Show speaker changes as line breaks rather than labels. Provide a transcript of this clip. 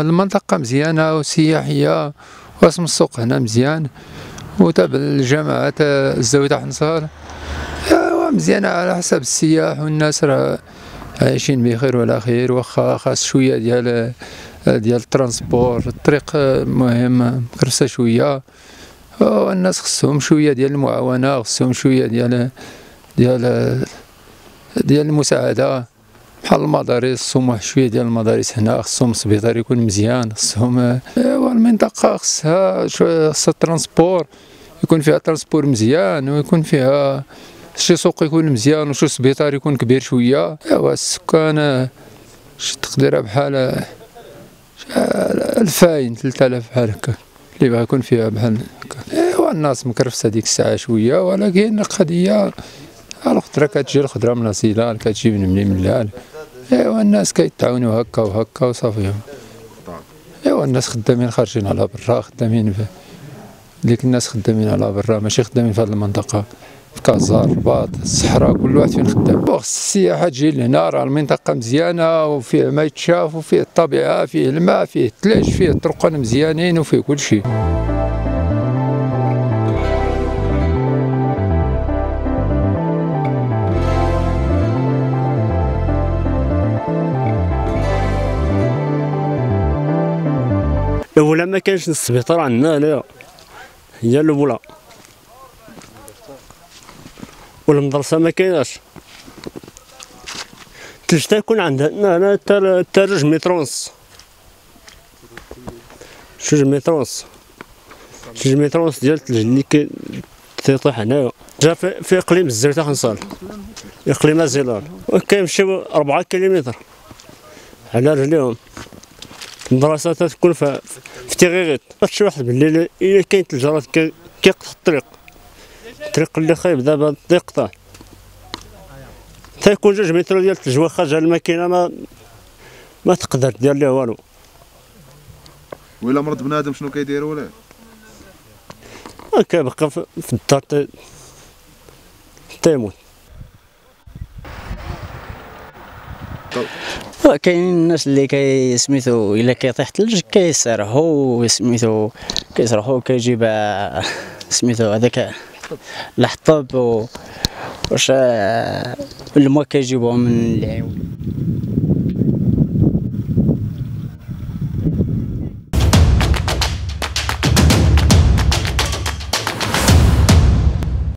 المنطقة مزيانة وسياحية، واسم السوق هنا مزيان، وتابع الجامعة الزاوية تاع حنصار مزيانة على حسب السياح، والناس راه عايشين بخير وعلى خير. واخا خاص شوية ديال الترونسبور، الطريق مهم مكرسة شوية، والناس خصهم شوية ديال المعاونة، خصهم شوية ديال المساعدة، بحال المدارس خصهم واحد شوية ديال المدارس هنا، خصهم السبيطار يكون مزيان، خصهم المنطقة خصها الترونسبور يكون فيها ترونسبور مزيان، ويكون فيها شي سوق يكون مزيان، وشي سبيطار يكون كبير شوية. ايوا السكان شي تقديرها بحال 2000 3000 بحال هكا اللي بغا يكون فيها بحال هكا. ايوا الناس مكرفسة ديك الساعة شوية، ولكن القضية الخضرة كتجي الخضرة من الزلال، كتجي من ملال. ايوا الناس كيتعاونوا هكا وهكا وصافي. ايوا الناس خدامين خارجين على برا، خدامين ديك الناس خدامين على برا، ماشي خدامين في هذه المنطقة، في كازار، الرباط، الصحراء، كل واحد فين خدام. خص السياحة تجي لهنا، راه المنطقة مزيانة وفيه ما يتشاف، وفيه الطبيعة، فيه الماء، فيه الثلج، فيه الطرقان مزيانين، وفيه كل شيء.
الأولى ما كانش السبيطار عندنا هنايا، هي الأولى، والمدرسة ما كايناش. الثلج تيكون عندنا هنا حتى 2 متر ونص، 2 متر ونص، 2 متر ونص ديال الثلج اللي تيطيح هنايا. جا في إقليم الزاوية تاع حنصار، إقليم الزلال، وكيمشيو 4 كيلومتر على رجليهم. المدرسة تكون في تيغيغيط، شي واحد بالليل إلا كاين ثلج راه كيقطع الطريق اللي خايب دابا يقطع. تيكون 2 متر ديال الثلج، واخا جا الماكينة ما تقدر دير ليه والو.
وإلا مرض بنادم شنو كيديروا ليه؟
كيبقى في الدار تيموت.
كاينين الناس اللي سميتو الا كيطيح الثلج كيسرحوا كيجيب سميتو هذاك الحطب، واش الماء كيجيبوه من العيون.